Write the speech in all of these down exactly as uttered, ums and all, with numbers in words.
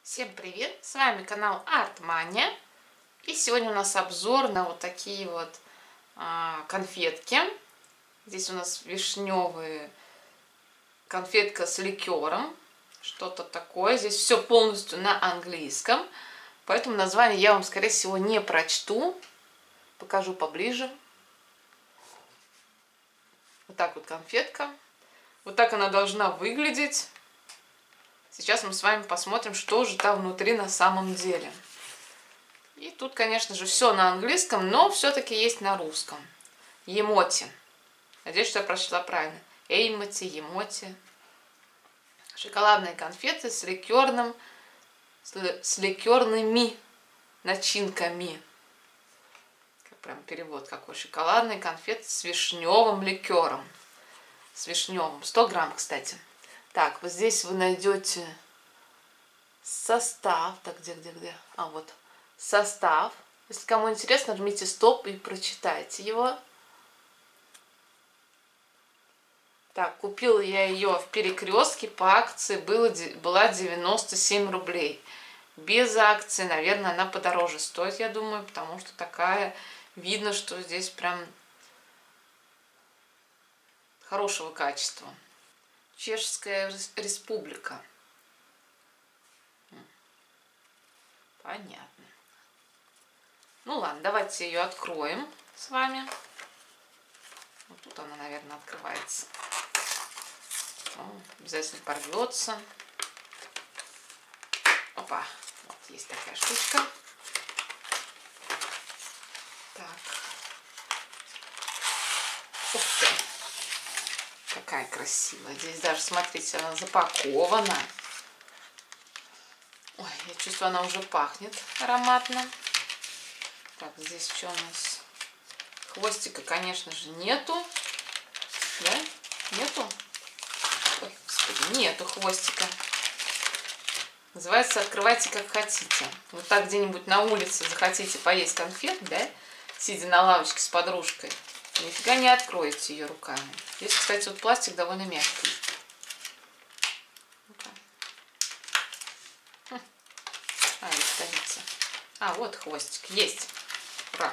Всем привет! С вами канал Артмания. И сегодня у нас обзор на вот такие вот а, конфетки. Здесь у нас вишневые конфетка с ликером. Что-то такое. Здесь все полностью на английском. Поэтому название я вам, скорее всего, не прочту. Покажу поближе. Вот так вот конфетка. Вот так она должна выглядеть. Сейчас мы с вами посмотрим, что же там внутри на самом деле. И тут, конечно же, все на английском, но все-таки есть на русском. Емоти. Надеюсь, что я прочла правильно. Эймоти, емоти. Шоколадные конфеты с ликерным, с ликерными начинками. Прям перевод какой. Шоколадные конфеты с вишневым ликером. С вишневым. сто грамм, кстати. Так, вот здесь вы найдете состав. Так, где, где, где? А, вот. Состав. Если кому интересно, нажмите стоп и прочитайте его. Так, купила я ее в Перекрестке по акции. Было, была девяносто семь рублей. Без акции, наверное, она подороже стоит, я думаю, потому что такая... Видно, что здесь прям хорошего качества. Чешская республика. Понятно. Ну ладно, давайте ее откроем с вами. Вот тут она, наверное, открывается. О, обязательно порвется. Опа, вот есть такая штучка. Так. Ух ты. Какая красивая. Здесь даже, смотрите, она запакована. Ой, я чувствую, она уже пахнет ароматно. Так, здесь что у нас? Хвостика, конечно же, нету. Да? Нету? Ой, господи, нету хвостика. Называется «Открывайте как хотите». Вот так где-нибудь на улице захотите поесть конфет, да? Сидя на лавочке с подружкой. Нифига не откроете ее руками. Здесь, кстати, вот пластик довольно мягкий. Ну-ка. Хм. А, и ставится. А, вот хвостик. Есть. Ура.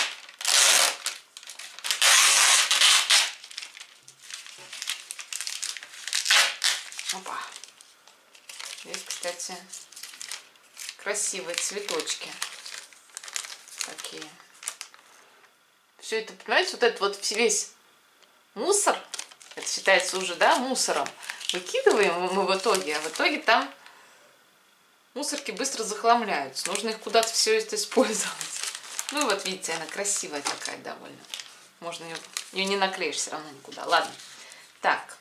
Опа. Здесь, кстати, красивые цветочки. Такие. Все это, понимаете, вот этот вот весь мусор, это считается уже, да, мусором, выкидываем мы в итоге, а в итоге там мусорки быстро захламляются. Нужно их куда-то все это использовать. Ну и вот видите, она красивая такая довольно. Можно ее, ее не наклеишь все равно никуда. Ладно. Так.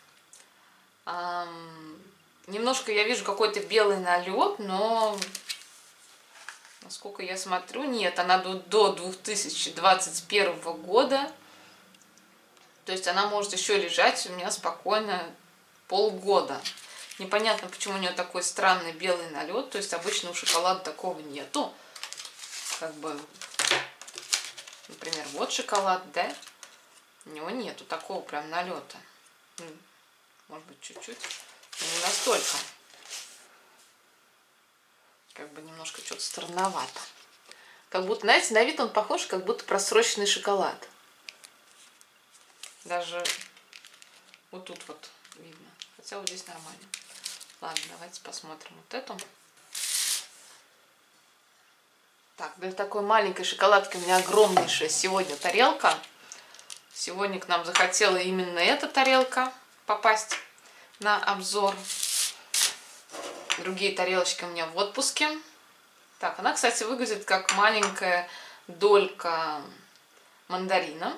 Эм, немножко я вижу какой-то белый налет, но... Насколько я смотрю, нет, она до, до две тысячи двадцать первого года. То есть она может еще лежать у меня спокойно полгода. Непонятно, почему у нее такой странный белый налет. То есть обычно у шоколада такого нету. Как бы, например, вот шоколад, да? У него нету такого прям налета. Может быть, чуть-чуть, но не настолько. Как бы немножко что-то странновато. Как будто, знаете, на вид он похож, как будто просроченный шоколад. Даже вот тут вот видно. Хотя вот здесь нормально. Ладно, давайте посмотрим вот эту. Так, для такой маленькой шоколадки у меня огромнейшая сегодня тарелка. Сегодня к нам захотела именно эта тарелка попасть на обзор. Другие тарелочки у меня в отпуске. Так, она, кстати, выглядит как маленькая долька мандарина.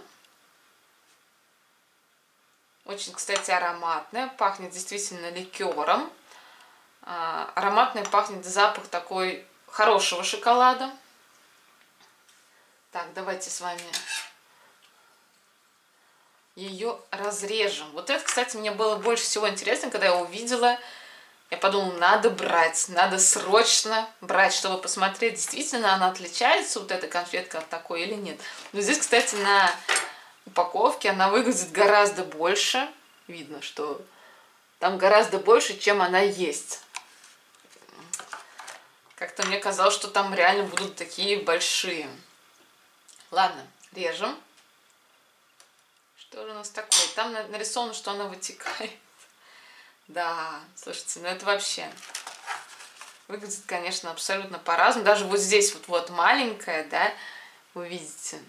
Очень, кстати, ароматная. Пахнет действительно ликером. А, ароматная пахнет запах такой хорошего шоколада. Так, давайте с вами ее разрежем. Вот это, кстати, мне было больше всего интересно, когда я увидела. Я подумала, надо брать, надо срочно брать, чтобы посмотреть, действительно она отличается, вот эта конфетка от такой или нет. Но здесь, кстати, на упаковке она выглядит гораздо больше. Видно, что там гораздо больше, чем она есть. Как-то мне казалось, что там реально будут такие большие. Ладно, режем. Что же у нас такое? Там нарисовано, что она вытекает. Да, слушайте, ну это вообще выглядит, конечно, абсолютно по-разному. Даже вот здесь вот, вот маленькая, да, вы видите.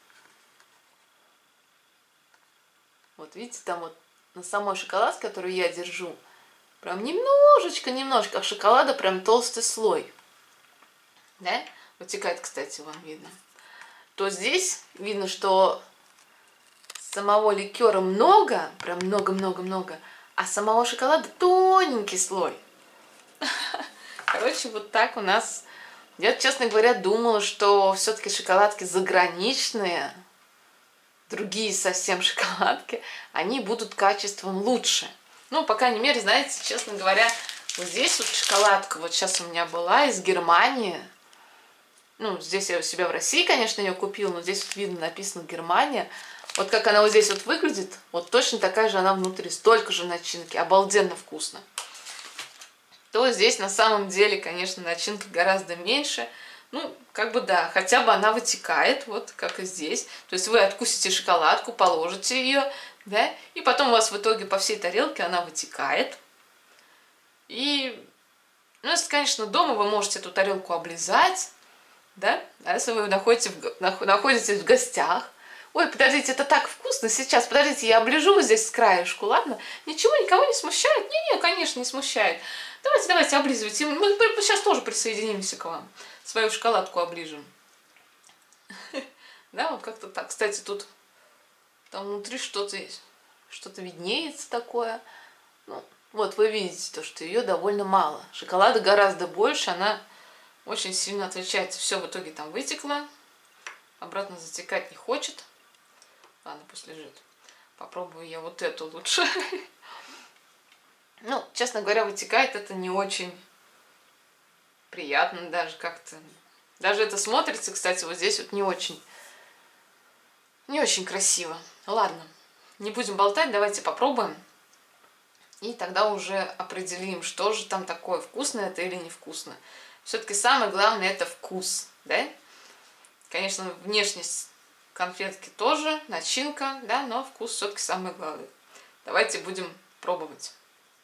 Вот видите, там вот на самой шоколадке, которую я держу, прям немножечко, немножечко, а шоколада прям толстый слой. Да? Вытекает, кстати, вам видно. То здесь видно, что самого ликера много, прям много-много-много, а самого шоколада тоненький слой. Короче, вот так у нас. Я, честно говоря, думала, что все-таки шоколадки заграничные, другие совсем шоколадки, они будут качеством лучше. Ну, по крайней мере, знаете, честно говоря, вот здесь вот шоколадка, вот сейчас у меня была из Германии. Ну, здесь я у себя в России, конечно, ее купила, но здесь вот видно, написано Германия. Вот как она вот здесь вот выглядит, вот точно такая же она внутри, столько же начинки, обалденно вкусно. То здесь на самом деле, конечно, начинка гораздо меньше. Ну, как бы да, хотя бы она вытекает, вот как и здесь. То есть вы откусите шоколадку, положите ее, да, и потом у вас в итоге по всей тарелке она вытекает. И, ну, если, конечно, дома вы можете эту тарелку облизать, да, а если вы находитесь в, находитесь в гостях, ой, подождите, это так вкусно сейчас, подождите, я оближу здесь с краешку, ладно? Ничего, никого не смущает? Не-не, конечно, не смущает. Давайте, давайте, облизывайте. Мы сейчас тоже присоединимся к вам. Свою шоколадку оближем. Да, вот как-то так. Кстати, тут там внутри что-то что-то виднеется такое. Ну, вот вы видите то, что ее довольно мало. Шоколада гораздо больше, она очень сильно отличается. Все в итоге там вытекло. Обратно затекать не хочет. Ладно, пусть лежит. Попробую я вот эту лучше. Ну, честно говоря, вытекает это не очень приятно даже как-то. Даже это смотрится, кстати, вот здесь вот не очень, не очень красиво. Ладно, не будем болтать, давайте попробуем. И тогда уже определим, что же там такое, вкусно это или невкусно. Все-таки самое главное это вкус, да? Конечно, внешность конфетки тоже, начинка, да, но вкус все-таки самое главное. Давайте будем пробовать.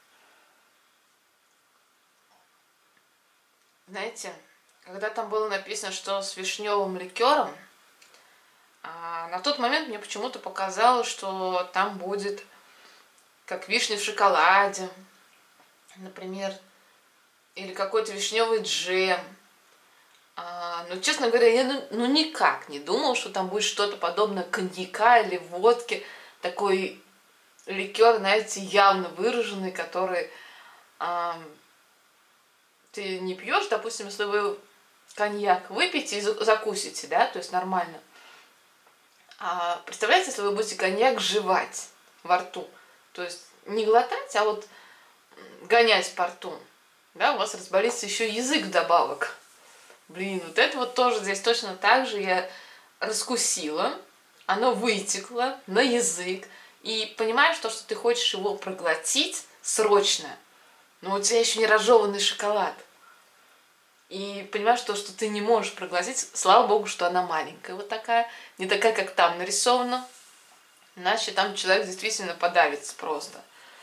Знаете, когда там было написано, что с вишневым ликером, на тот момент мне почему-то показалось, что там будет как вишня в шоколаде, например, или какой-то вишневый джем. Но, честно говоря, я ну, ну никак не думала, что там будет что-то подобное коньяка или водки. Такой ликер, знаете, явно выраженный, который а, ты не пьешь, допустим, если вы коньяк выпьете и закусите, да, то есть нормально. А представляете, если вы будете коньяк жевать во рту, то есть не глотать, а вот гонять по рту, да, у вас разболится еще язык вдобавок. Блин, вот это вот тоже здесь точно так же я раскусила, оно вытекло на язык, и понимаешь то, что ты хочешь его проглотить срочно, но у тебя еще не разжеванный шоколад. И понимаешь то, что ты не можешь проглотить, слава богу, что она маленькая вот такая, не такая, как там нарисована, иначе там человек действительно подавится просто.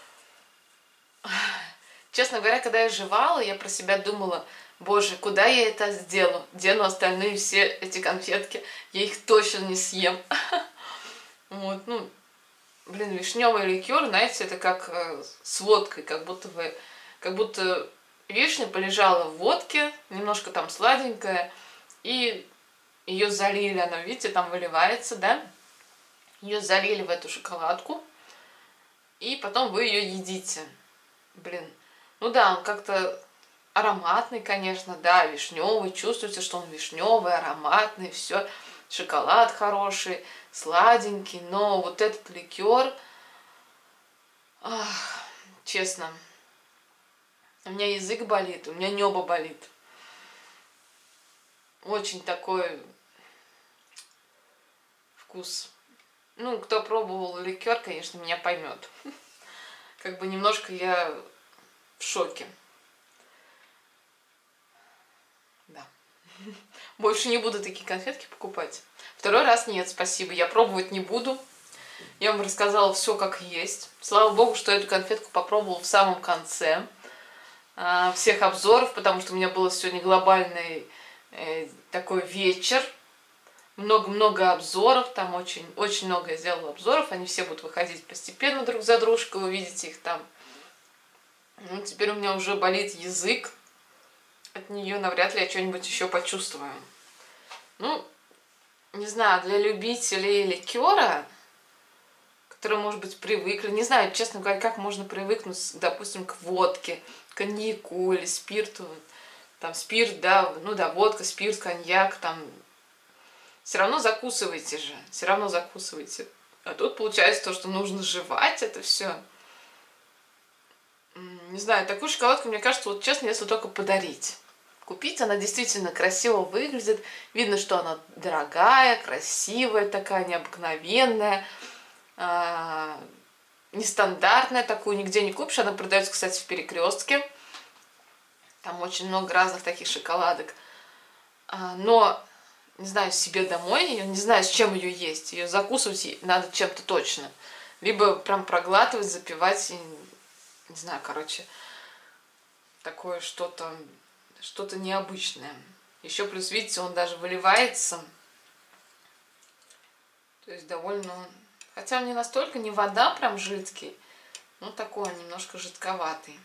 Честно говоря, когда я жевала, я про себя думала, боже, куда я это сделаю? Дену остальные все эти конфетки, я их точно не съем. Вот, ну, блин, вишневый ликер, знаете, это как э, с водкой, как будто вы, как будто вишня полежала в водке, немножко там сладенькая, и ее залили, она, видите, там выливается, да? Ее залили в эту шоколадку, и потом вы ее едите. Блин, ну да, он как-то ароматный, конечно, да, вишневый, чувствуется, что он вишневый, ароматный, все, шоколад хороший, сладенький, но вот этот ликер, ах, честно, у меня язык болит, у меня небо болит. Очень такой вкус. Ну, кто пробовал ликер, конечно, меня поймет. Как бы немножко я в шоке. Да. Больше не буду такие конфетки покупать. Второй раз нет, спасибо. Я пробовать не буду. Я вам рассказала все как есть. Слава богу, что эту конфетку попробовала в самом конце э, всех обзоров, потому что у меня был сегодня глобальный э, такой вечер. Много-много обзоров, там очень, очень много я сделала обзоров. Они все будут выходить постепенно друг за дружкой, вы видите их там. Ну, теперь у меня уже болит язык. От нее навряд ли я что-нибудь еще почувствую. Ну, не знаю, для любителей ликера, которые, может быть, привыкли. Не знаю, честно говоря, как можно привыкнуть, допустим, к водке, коньяку или спирту. Там спирт, да, ну да, водка, спирт, коньяк, там. Все равно закусывайте же, все равно закусывайте. А тут получается то, что нужно жевать это все. Не знаю, такую шоколадку, мне кажется, вот честно, если только подарить. Купить, она действительно красиво выглядит. Видно, что она дорогая, красивая такая, необыкновенная, э, нестандартная, такую нигде не купишь. Она продается, кстати, в Перекрестке. Там очень много разных таких шоколадок. А, но, не знаю, себе домой, я не знаю, с чем ее есть. Ее закусывать надо чем-то точно. Либо прям проглатывать, запивать, и, не знаю, короче, такое что-то... что-то необычное. Еще плюс, видите, он даже выливается. То есть довольно... Хотя он не настолько, не вода прям жидкий, но такой немножко жидковатый.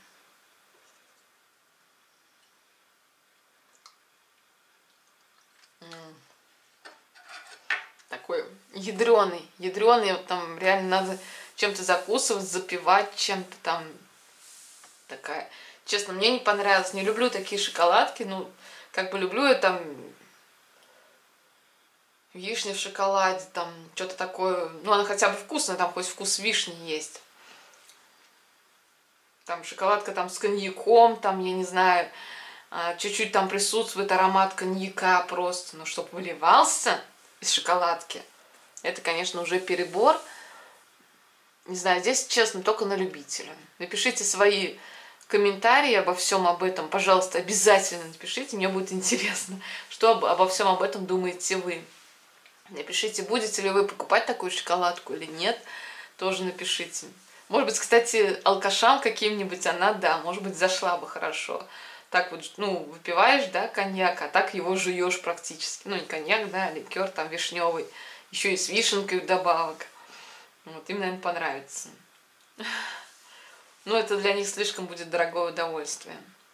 М-м. Такой ядреный. Ядреный, вот там реально надо чем-то закусывать, запивать чем-то там. Такая... Честно, мне не понравилось. Не люблю такие шоколадки. Ну, как бы люблю я там вишня в шоколаде, там что-то такое. Ну, она хотя бы вкусная, там хоть вкус вишни есть. Там шоколадка там с коньяком, там, я не знаю, чуть-чуть там присутствует аромат коньяка просто. Но чтобы выливался из шоколадки, это, конечно, уже перебор. Не знаю, здесь, честно, только на любителя. Напишите свои... комментарии обо всем об этом, пожалуйста, обязательно напишите, мне будет интересно, что об, обо всем об этом думаете вы. Напишите, будете ли вы покупать такую шоколадку или нет, тоже напишите. Может быть, кстати, алкашам каким-нибудь она, да, может быть, зашла бы хорошо. Так вот, ну, выпиваешь, да, коньяк, а так его жуешь практически. Ну, не коньяк, да, а ликер там вишневый, еще и с вишенкой вдобавок. Вот, им, наверное, понравится. Но это для них слишком будет дорогое удовольствие.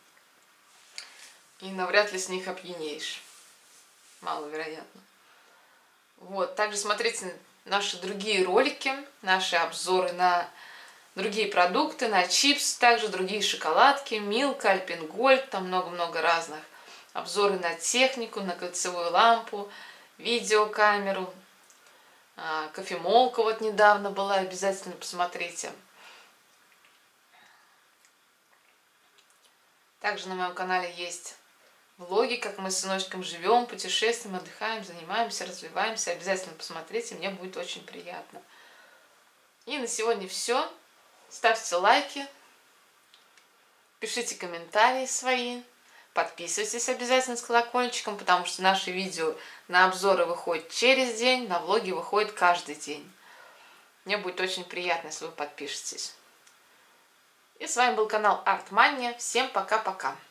И навряд ли с них опьянеешь. Маловероятно. Вот. Также смотрите наши другие ролики, наши обзоры на другие продукты, на чипсы, также другие шоколадки, Милка, Альпенгольд, там много-много разных. Обзоры на технику, на кольцевую лампу, видеокамеру. Кофемолка вот недавно была, обязательно посмотрите. Также на моем канале есть влоги, как мы с сыночком живем, путешествуем, отдыхаем, занимаемся, развиваемся. Обязательно посмотрите, мне будет очень приятно. И на сегодня все. Ставьте лайки, пишите комментарии свои, подписывайтесь обязательно с колокольчиком, потому что наши видео на обзоры выходят через день, на влоги выходят каждый день. Мне будет очень приятно, если вы подпишетесь. И с вами был канал Art Mania. Всем пока-пока.